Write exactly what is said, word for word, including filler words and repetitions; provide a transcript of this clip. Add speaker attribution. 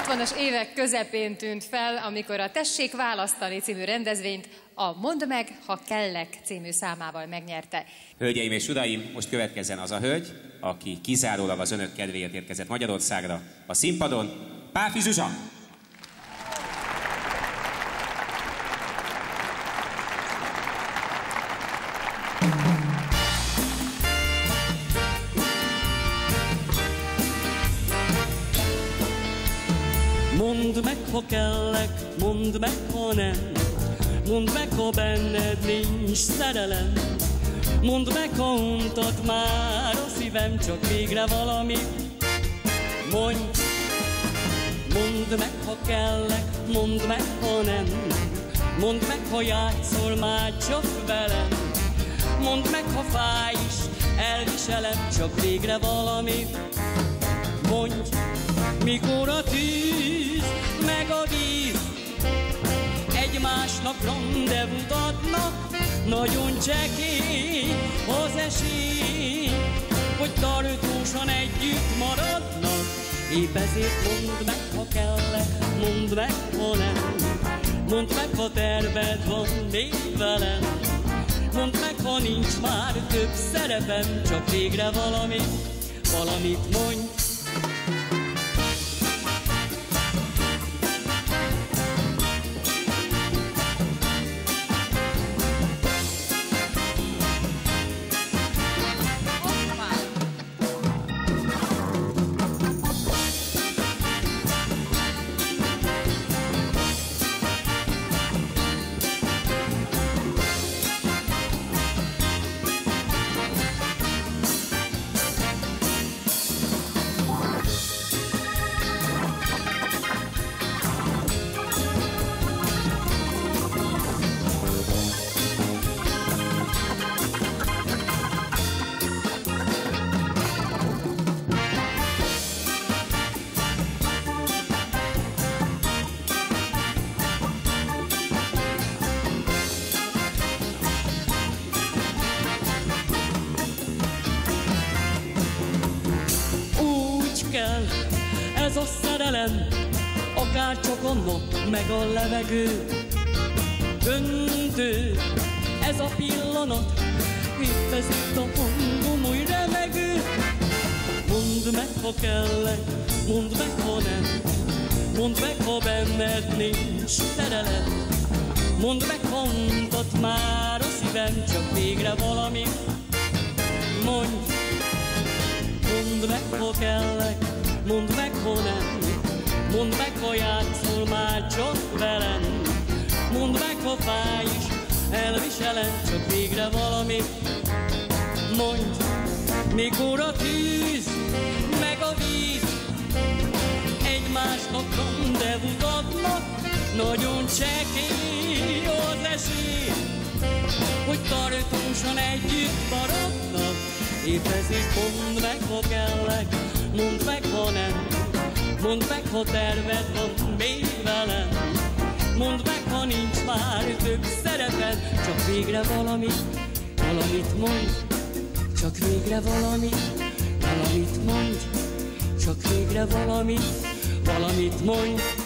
Speaker 1: hatvanas évek közepén tűnt fel, amikor a Tessék választani című rendezvényt a Mondd meg, ha kellek című számával megnyerte.
Speaker 2: Hölgyeim és uraim, most következzen az a hölgy, aki kizárólag az önök kedvéért érkezett Magyarországra. A színpadon Pálffy Zsuzsa!
Speaker 3: Mondd meg, ha kellek, mondd meg, ha nem. Mondd meg, ha benned nincs szerelem. Mondd meg, ha untat már a szívem, csak végre valami. Mondj, mondd meg, ha kellek, mondd meg, ha nem. Mondd meg, ha játszol már csak velem. Mondd meg, ha fáj is, elviselem, csak végre valami. Mondj, mikor a tűz, meg a víz egymásnak rendezvút adnak, nagyon csekély az esély, hogy tartósan együtt maradnak. Épp ezért mondd meg, ha kellek, mondd meg, ha nem. Mondd meg, ha terved van még velem. Mondd meg, ha nincs már több szerepem, csak végre valami, valamit mondj. Ez a szerelem, akár csak a nap, meg a levegő. Döntő, ez a pillanat, épp ez itt a hangom új remegő. Mondd meg, ha kellek, mondd meg, ha nem. Mondd meg, ha benned nincs szerelem. Mondd meg, ha untat már a szívem, csak végre valami. Mondj, mondd meg, ha kellek, mondd meg, ha nem. Mondd meg, ha játszol már csak velem. Mondd meg, ha fáj is, elviselem, csak végre valami. Mondj, mikor a tűz, meg a víz egymásnak rendezvút adnak, nagyon csekély az esély, hogy tartósan együtt maradnak. Épp ezért mondd meg, ha kellek, mondd meg, ha nem. Mondd meg, ha terved van még velem. Mondd meg, ha nincs már több szereped, csak végre valami, valamit mondj. Csak végre valami, valamit mondj. Csak végre valami, valamit mondj.